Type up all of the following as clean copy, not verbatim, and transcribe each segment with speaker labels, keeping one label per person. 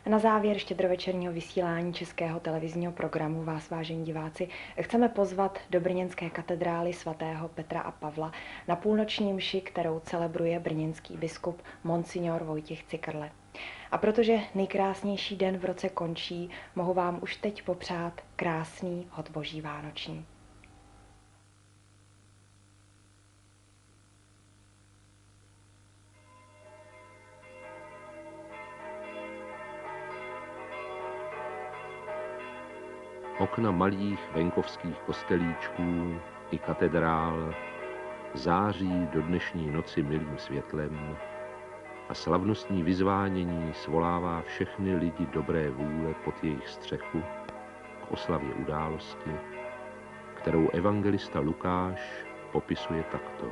Speaker 1: Na závěr štědrovečerního vysílání českého televizního programu vás, vážení diváci, chceme pozvat do brněnské katedrály svatého Petra a Pavla na půlnoční mši, kterou celebruje brněnský biskup Monsignor Vojtěch Cikrle. A protože nejkrásnější den v roce končí, mohu vám už teď popřát krásný hod Boží vánoční.
Speaker 2: Okna malých venkovských kostelíčků i katedrál září do dnešní noci milým světlem a slavnostní vyzvánění svolává všechny lidi dobré vůle pod jejich střechu k oslavě události, kterou evangelista Lukáš popisuje takto.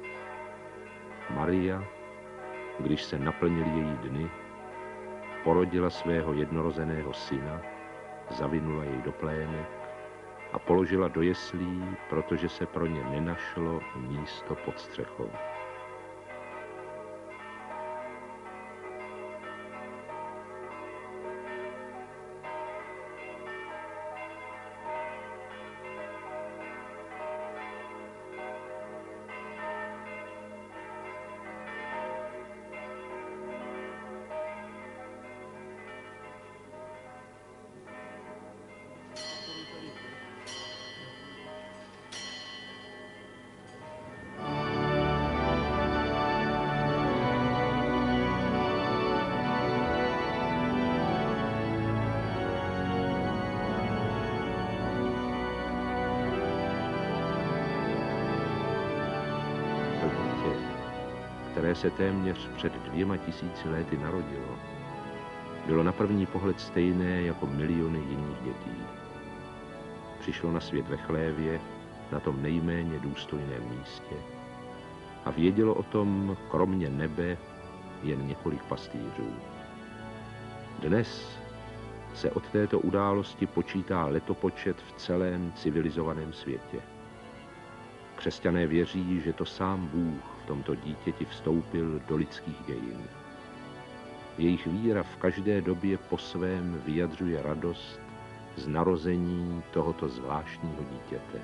Speaker 2: Maria, když se naplnily její dny, porodila svého jednorozeného syna, zavinula jej do plének a položila do jeslí, protože se pro ně nenašlo místo pod střechou. Které se téměř před 2000 lety narodilo, bylo na první pohled stejné jako miliony jiných dětí. Přišlo na svět ve chlévě, na tom nejméně důstojném místě a vědělo o tom, kromě nebe, jen několik pastýřů. Dnes se od této události počítá letopočet v celém civilizovaném světě. Křesťané věří, že to sám Bůh v tomto dítěti vstoupil do lidských dějin. Jejich víra v každé době po svém vyjadřuje radost z narození tohoto zvláštního dítěte.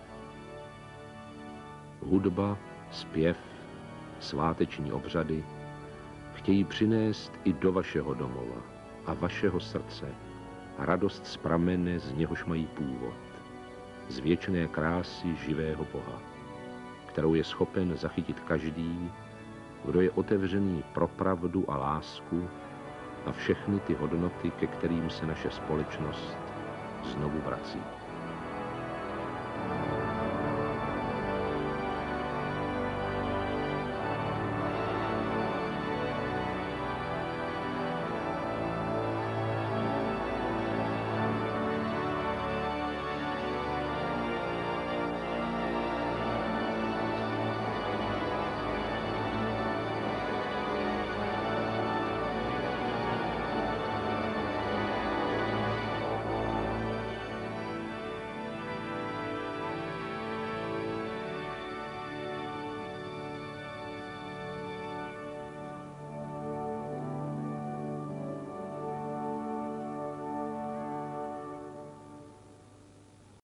Speaker 2: Hudba, zpěv, sváteční obřady chtějí přinést i do vašeho domova a vašeho srdce radost z pramene, z něhož mají původ, z věčné krásy živého Boha, kterou je schopen zachytit každý, kdo je otevřený pro pravdu a lásku a všechny ty hodnoty, ke kterým se naše společnost znovu vrací.